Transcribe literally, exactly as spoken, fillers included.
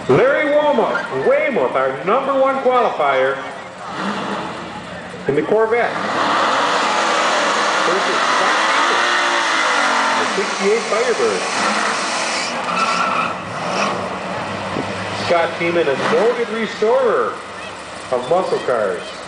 Larry Weymouth, Weymouth, our number one qualifier in the Corvette. Versus the sixty-eight Firebird. Scott Teeman, a noted restorer of muscle cars.